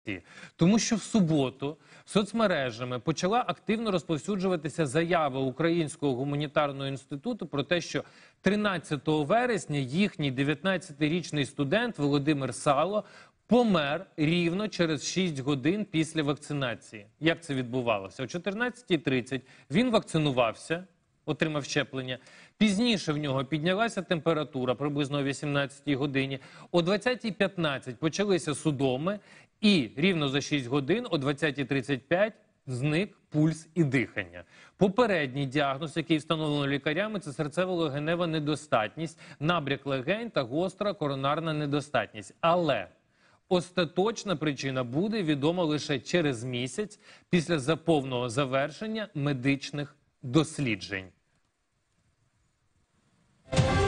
Тому що в суботу соцмережами почала активно розповсюджуватися заява Українського гуманітарного інституту про те, що 13 вересня їхній 19-річний студент Володимир Сало помер рівно через 6 годин після вакцинації. Як це відбувалося? О 14:30 він вакцинувався, отримав щеплення. Пізніше в нього піднялася температура, приблизно о 18-й годині. О 20:15 почалися судоми і рівно за 6 годин о 20:35 зник пульс і дихання. Попередній діагноз, який встановлено лікарями, це серцево-легенева недостатність, набряк легень та гостра коронарна недостатність. Але остаточна причина буде відома лише через місяць після повного завершення медичних досліджень.